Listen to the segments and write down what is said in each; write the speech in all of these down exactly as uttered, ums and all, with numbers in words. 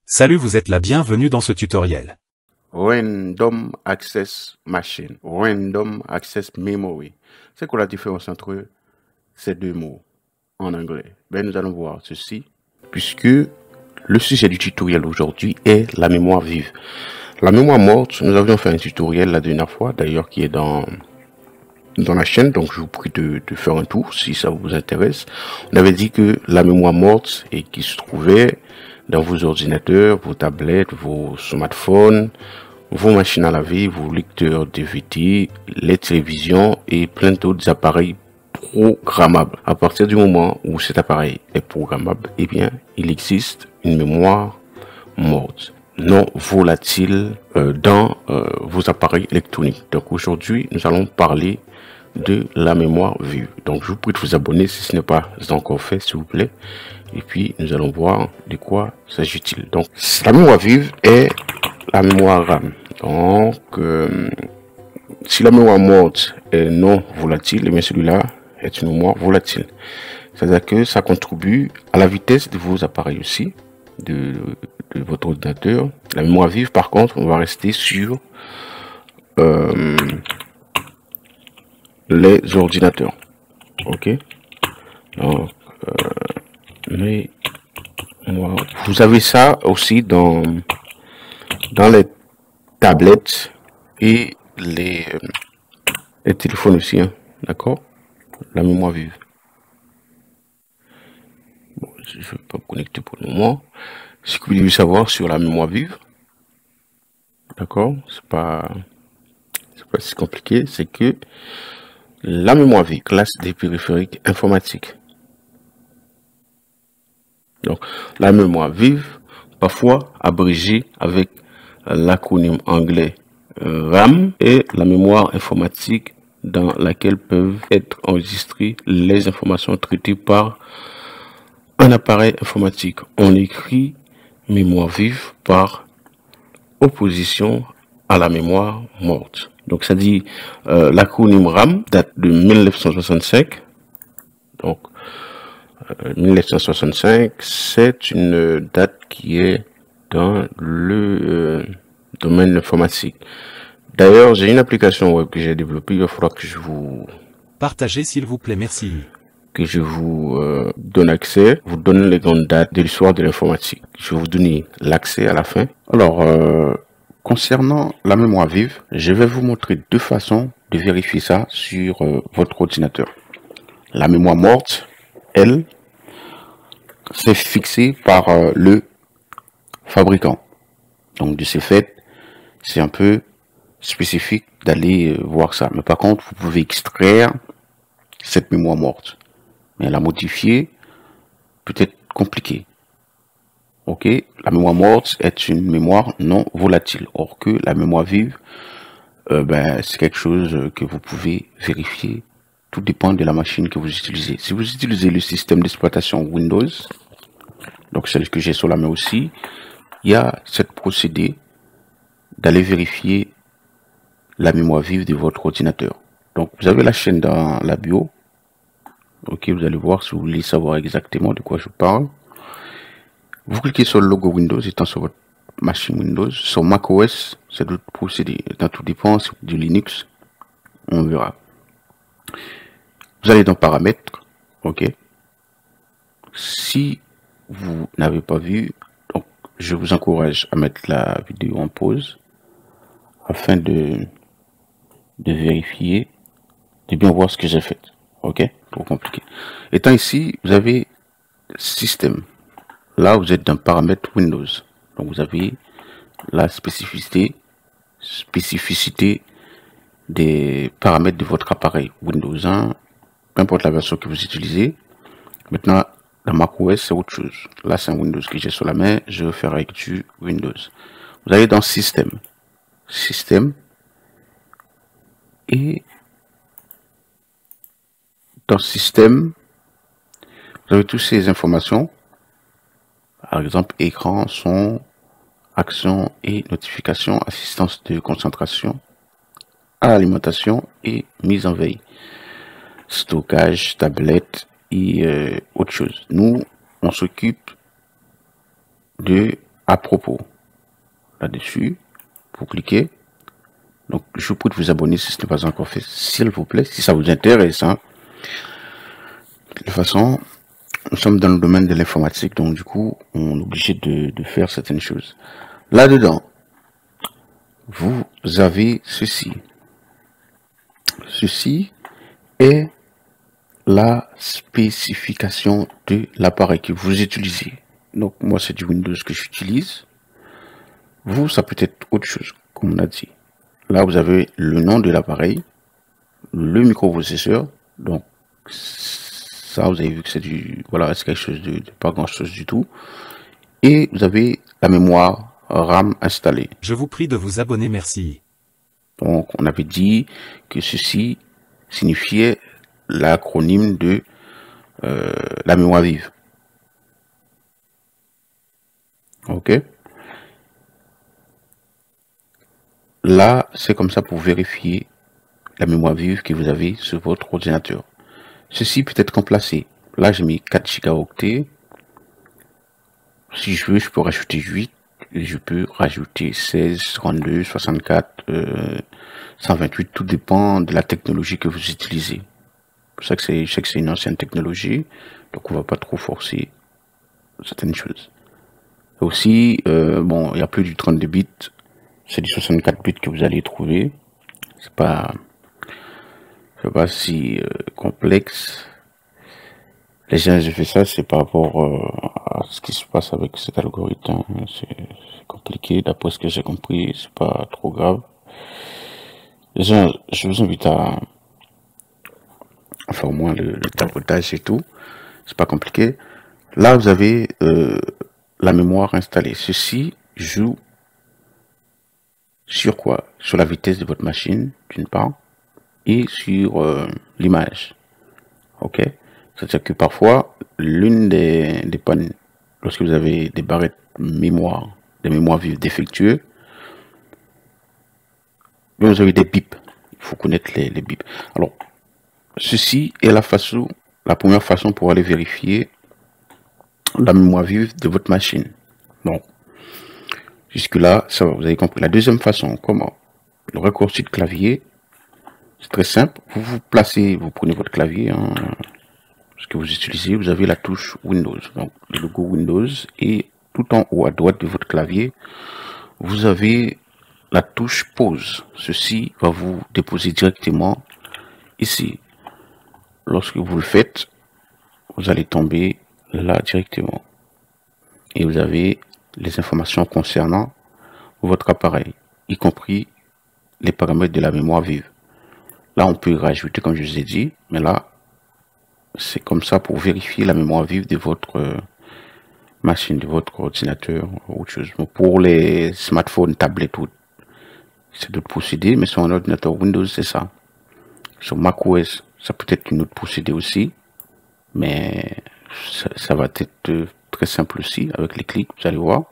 Salut, vous êtes la bienvenue dans ce tutoriel. Random Access Machine, Random Access Memory. C'est quoi la différence entre ces deux mots en anglais? Ben, nous allons voir ceci, puisque le sujet du tutoriel aujourd'hui est la mémoire vive. La mémoire morte, nous avions fait un tutoriel la dernière fois, d'ailleurs, qui est dans, dans la chaîne, donc je vous prie de, de faire un tour si ça vous intéresse. On avait dit que la mémoire morte et qui se trouvait dans vos ordinateurs, vos tablettes, vos smartphones, vos machines à laver, vos lecteurs D V D, les télévisions et plein d'autres appareils programmables. À partir du moment où cet appareil est programmable, eh bien, il existe une mémoire morte, non volatile euh, dans euh, vos appareils électroniques. Donc aujourd'hui, nous allons parler de la mémoire vive. Donc je vous prie de vous abonner si ce n'est pas encore fait, s'il vous plaît. Et puis nous allons voir de quoi s'agit-il. Donc la mémoire vive est la mémoire RAM. Donc euh, si la mémoire morte est non volatile, et bien celui-là est une mémoire volatile. C'est-à-dire que ça contribue à la vitesse de vos appareils aussi, de, de votre ordinateur. La mémoire vive, par contre, on va rester sur euh, les ordinateurs. Ok. Donc, euh, mais moi, vous avez ça aussi dans dans les tablettes et les, euh, les téléphones aussi, hein, d'accord? La mémoire vive. Bon, je ne vais pas me connecter pour le moment. Ce que vous devez savoir sur la mémoire vive, d'accord? C'est pas c'est pas si compliqué, c'est que la mémoire vive, classe des périphériques informatiques. Donc, la mémoire vive, parfois abrégée avec l'acronyme anglais euh, RAM, et la mémoire informatique dans laquelle peuvent être enregistrées les informations traitées par un appareil informatique. On écrit mémoire vive par opposition à la mémoire morte. Donc ça dit euh, l'acronyme RAM date de mille neuf cent soixante-cinq. Donc euh, mille neuf cent soixante-cinq, c'est une date qui est dans le euh, domaine informatique. D'ailleurs, j'ai une application web que j'ai développée. Il va falloir que je vous Partagez s'il vous plaît, merci. que je vous euh, donne accès, vous donne les grandes dates de l'histoire de l'informatique. Je vais vous donner l'accès à la fin. Alors, euh, concernant la mémoire vive, je vais vous montrer deux façons de vérifier ça sur euh, votre ordinateur. La mémoire morte, elle, c'est fixé par euh, le fabricant. Donc, de ce fait, c'est un peu spécifique d'aller euh, voir ça. Mais par contre, vous pouvez extraire cette mémoire morte. Mais la modifier peut être compliqué. Ok, la mémoire morte est une mémoire non volatile. Or que la mémoire vive, euh, ben, c'est quelque chose que vous pouvez vérifier. Tout dépend de la machine que vous utilisez. Si vous utilisez le système d'exploitation Windows, donc celle que j'ai sur la main aussi, il y a cette procédé d'aller vérifier la mémoire vive de votre ordinateur. Donc vous avez la chaîne dans la bio. Ok, vous allez voir si vous voulez savoir exactement de quoi je parle. Vous cliquez sur le logo Windows étant sur votre machine Windows. Sur macOS, c'est d'autres procédés. Dans tout dépend, c'est du Linux. On verra. Vous allez dans paramètres. Ok. Si vous n'avez pas vu, donc je vous encourage à mettre la vidéo en pause afin de, de vérifier, de bien voir ce que j'ai fait. Ok. Trop compliqué. Étant ici, vous avez système. Là, vous êtes dans paramètres Windows. Donc, vous avez la spécificité, spécificité des paramètres de votre appareil Windows un, peu importe la version que vous utilisez. Maintenant, dans macOS, c'est autre chose. Là, c'est un Windows que j'ai sur la main. Je vais faire avec du Windows. Vous allez dans Système. Système. Et dans Système, vous avez toutes ces informations. Par exemple, écran, son, action et notification, assistance de concentration, alimentation et mise en veille, stockage, tablette et euh, autre chose. Nous, on s'occupe de à propos. Là-dessus, vous cliquez. Donc, je vous prie de vous abonner si ce n'est pas encore fait, s'il vous plaît, si ça vous intéresse. Hein. De toute façon, nous sommes dans le domaine de l'informatique, donc du coup, on est obligé de, de faire certaines choses. Là-dedans, vous avez ceci. Ceci est la spécification de l'appareil que vous utilisez. Donc, moi, c'est du Windows que j'utilise. Vous, ça peut être autre chose, comme on a dit. Là, vous avez le nom de l'appareil, le microprocesseur. Donc, ça, vous avez vu que c'est du, voilà, c'est quelque chose de, de pas grand chose du tout. Et vous avez la mémoire RAM installée. Je vous prie de vous abonner, merci. Donc, on avait dit que ceci signifiait l'acronyme de euh, la mémoire vive. Ok. Là, c'est comme ça pour vérifier la mémoire vive que vous avez sur votre ordinateur. Ceci peut être remplacé. Là, j'ai mis quatre gigaoctets. Si je veux, je peux rajouter huit. Et je peux rajouter seize, trente-deux, soixante-quatre, euh, cent vingt-huit. Tout dépend de la technologie que vous utilisez. C'est pour ça que c'est, je sais que c'est une ancienne technologie. Donc, on va pas trop forcer certaines choses. Aussi, euh, bon, il y a plus du trente-deux bits. C'est du soixante-quatre bits que vous allez trouver. C'est pas, c'est pas si euh, complexe. Les gens, j'ai fait ça, c'est par rapport euh, à ce qui se passe avec cet algorithme. C'est compliqué, d'après ce que j'ai compris, c'est pas trop grave. Les gens, je vous invite à, à faire au moins le, le tapotage et tout. C'est pas compliqué. Là, vous avez euh, la mémoire installée. Ceci joue sur quoi? Sur la vitesse de votre machine, d'une part, et sur euh, l'image. Ok? C'est-à-dire que parfois, l'une des, des pannes, lorsque vous avez des barrettes mémoire, des mémoires vives défectueuses, vous avez des bips. Il faut connaître les, les bips. Alors, ceci est la façon, la première façon pour aller vérifier la mémoire vive de votre machine. Donc, jusque-là, ça va, vous avez compris. La deuxième façon, comment? Le raccourci de clavier, c'est très simple. Vous vous placez, vous prenez votre clavier, hein, ce que vous utilisez, vous avez la touche Windows, donc le logo Windows, et tout en haut à droite de votre clavier, vous avez la touche pause. Ceci va vous déposer directement ici. Lorsque vous le faites, vous allez tomber là directement. Et vous avez les informations concernant votre appareil, y compris les paramètres de la mémoire vive. Là, on peut rajouter, comme je vous ai dit, mais là, c'est comme ça pour vérifier la mémoire vive de votre euh, machine, de votre ordinateur ou autre chose. Mais pour les smartphones, tablettes, c'est d'autres procédés, mais sur un ordinateur Windows, c'est ça. Sur macOS, ça peut être une autre procédé aussi, mais ça, ça va être euh, très simple aussi avec les clics, vous allez voir.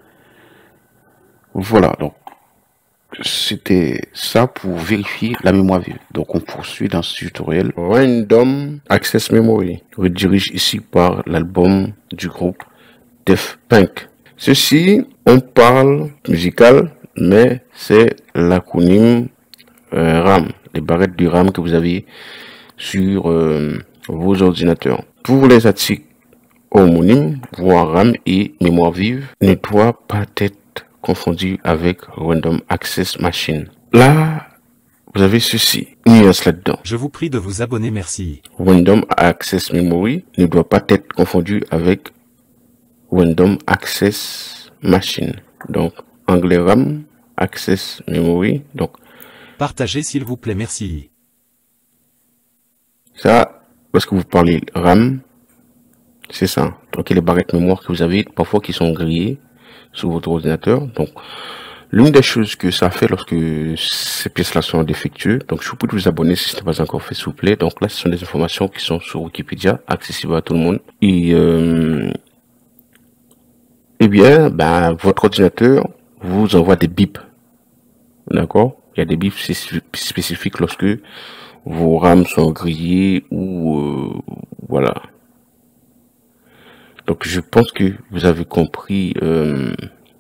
Voilà, donc c'était ça pour vérifier la mémoire vive. Donc on poursuit dans ce tutoriel. Random Access Memory redirige ici par l'album du groupe Daft Punk. Ceci, on parle musical, mais c'est l'acronyme euh, RAM, les barrettes du RAM que vous avez sur euh, vos ordinateurs. Pour les articles homonymes, voire RAM et mémoire vive, ne doit pas être confondu avec Random Access Machine. Là, vous avez ceci, nuance là-dedans. Je vous prie de vous abonner, merci. Random Access Memory ne doit pas être confondu avec Random Access Machine. Donc, anglais RAM, Access Memory. Donc, partagez s'il vous plaît, merci. Ça, lorsque vous parlez RAM, c'est ça. Donc, les barrettes mémoire que vous avez, parfois qui sont grillées sur votre ordinateur. Donc, l'une des choses que ça fait lorsque ces pièces-là sont défectueuses, donc je vous prie de vous abonner si ce n'est pas encore fait, s'il vous plaît. Donc là, ce sont des informations qui sont sur Wikipédia, accessibles à tout le monde. Et, euh, eh bien, ben, votre ordinateur vous envoie des bips. D'accord? Il y a des bips spécifiques lorsque vos RAM sont grillés ou, euh, voilà. Donc, je pense que vous avez compris, euh,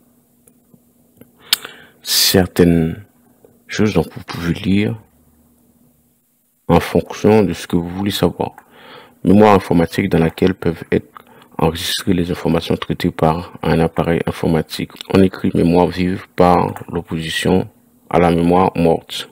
certaines choses, donc vous pouvez lire en fonction de ce que vous voulez savoir. Mémoire informatique dans laquelle peuvent être enregistrées les informations traitées par un appareil informatique. On écrit mémoire vive par l'opposition à la mémoire morte.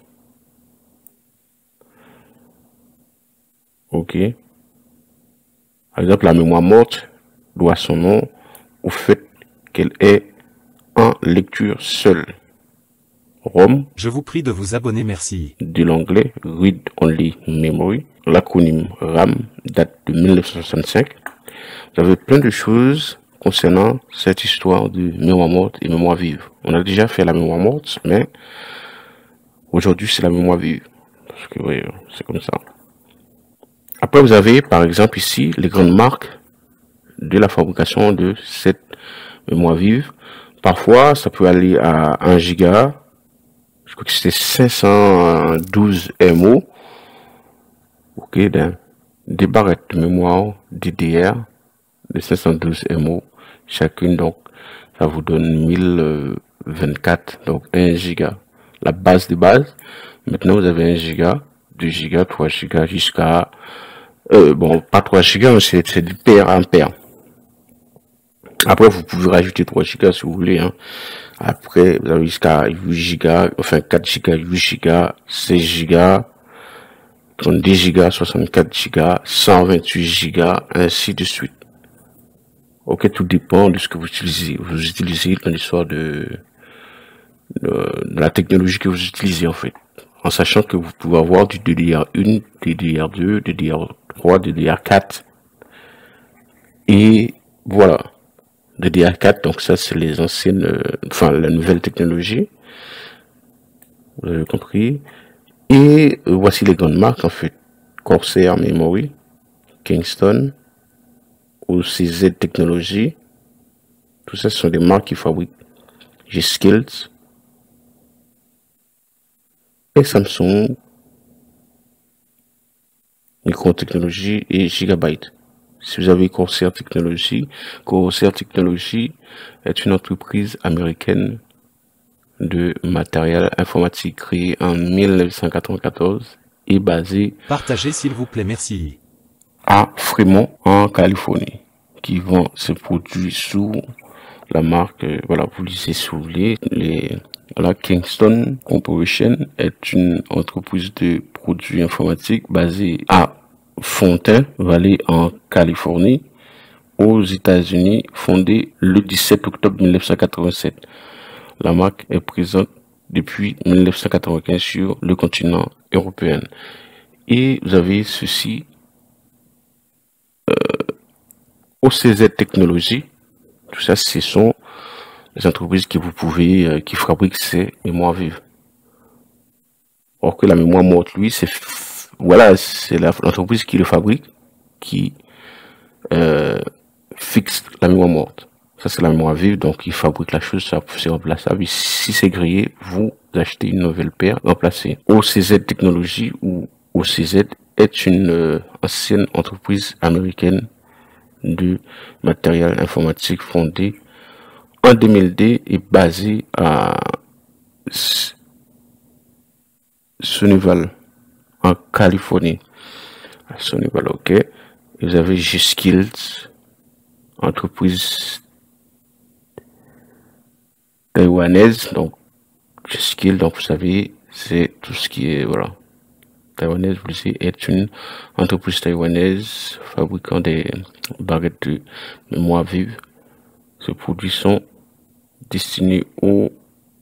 Ok. Par exemple, la mémoire morte doit son nom au fait qu'elle est en lecture seule. ROM. Je vous prie de vous abonner, merci. De l'anglais Read Only Memory. L'acronyme RAM date de mille neuf cent soixante-cinq. Vous avez plein de choses concernant cette histoire de mémoire morte et mémoire vive. On a déjà fait la mémoire morte, mais aujourd'hui c'est la mémoire vive. Parce que oui, c'est comme ça. Après, vous avez par exemple ici les grandes marques de la fabrication de cette mémoire vive. Parfois, ça peut aller à un giga. Je crois que c'était cinq cent douze M O. Ok, d'un, des barrettes de mémoire D D R de cinq cent douze M O chacune, donc ça vous donne mille vingt-quatre, donc un giga. La base de base. Maintenant, vous avez un giga, deux gigas, trois gigas, jusqu'à euh, bon, pas trois gigas, c'est du pair en pair. Après, vous pouvez rajouter trois gigas si vous voulez. Hein. Après, vous avez jusqu'à huit gigas, enfin quatre gigas, huit gigas, seize gigas, trente-deux gigas, soixante-quatre gigas, cent vingt-huit gigas, ainsi de suite. Ok, tout dépend de ce que vous utilisez. Vous utilisez dans l'histoire de, de, de la technologie que vous utilisez en fait. En sachant que vous pouvez avoir du D D R un, D D R deux, D D R trois, D D R quatre. Et voilà. D D R quatre, donc ça c'est les anciennes, euh, enfin la nouvelle technologie. Vous avez compris. Et euh, voici les grandes marques en fait. Corsair Memory, Kingston, O C Z Technology. Tout ça ce sont des marques qui fabriquent G-Skills. Et Samsung, Micron Technology et Gigabyte. Si vous avez Corsair Technology, Corsair Technology est une entreprise américaine de matériel informatique créée en mille neuf cent quatre-vingt-quatorze et basée Partagez s'il vous plaît, merci. à Fremont en Californie, qui vend ses produits sous la marque, euh, voilà, vous lisez si vous voulez, les, la Kingston Corporation est une entreprise de produits informatiques basée à Fountain Valley en Californie, aux États-Unis, fondée le dix-sept octobre mille neuf cent quatre-vingt-sept. La marque est présente depuis mille neuf cent quatre-vingt-quinze sur le continent européen. Et vous avez ceci, euh, O C Z Technology. Tout ça, ce sont les entreprises que vous pouvez, euh, qui fabriquent ces mémoires vives. Or que la mémoire morte, lui, c'est voilà, c'est l'entreprise qui le fabrique, qui euh, fixe la mémoire morte. Ça, c'est la mémoire vive, donc il fabrique la chose, ça c'est remplaçable. Si c'est grillé, vous achetez une nouvelle paire remplacée. O C Z Technology ou O C Z est une euh, ancienne entreprise américaine de matériel informatique fondée en deux mille deux et basée à Sunnyvale en Californie. À Sunnyvale, ok. Et vous avez G-Skills, entreprise taïwanaise, donc G-Skills, donc vous savez, c'est tout ce qui est, voilà, taïwanaise, vous le savez, est une entreprise taïwanaise fabriquant des barrettes de mémoire vive. Ces produits sont destinés au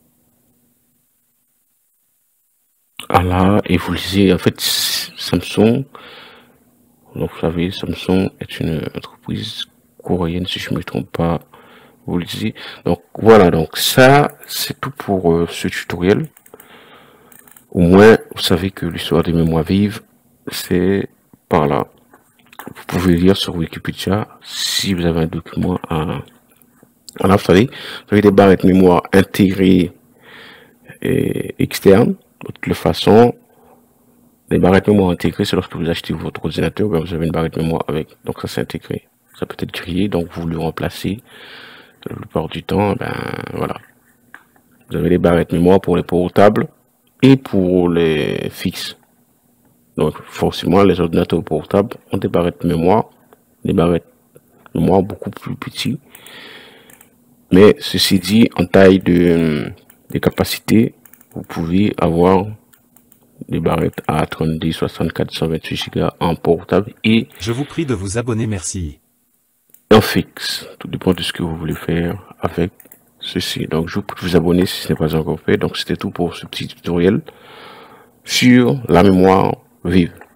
à la, et vous le savez, en fait, Samsung, donc vous savez, Samsung est une entreprise coréenne, si je ne me trompe pas, vous le disiez. Donc voilà, donc ça, c'est tout pour euh, ce tutoriel. Au moins, vous savez que l'histoire des mémoires vives, c'est par là. Vous pouvez lire sur Wikipédia si vous avez un document à, à installer. Vous avez des barrettes mémoire intégrées et externes. De toute façon, les barrettes mémoire intégrées, c'est lorsque vous achetez votre ordinateur, ben vous avez une barrette mémoire avec. Donc ça, c'est intégré. Ça peut être grillé, donc vous le remplacez. La plupart du temps, ben voilà. Vous avez des barrettes mémoire pour les portables et pour les fixes. Donc, forcément, les ordinateurs portables ont des barrettes mémoire, des barrettes mémoire beaucoup plus petites. Mais ceci dit, en taille de, de capacité, vous pouvez avoir des barrettes à trente-deux, soixante-quatre, cent vingt-huit giga en portable et Je vous prie de vous abonner, merci. en fixe. Tout dépend de ce que vous voulez faire avec ceci. Donc, je vous prie de vous abonner si ce n'est pas encore fait. Donc, c'était tout pour ce petit tutoriel sur la mémoire vive.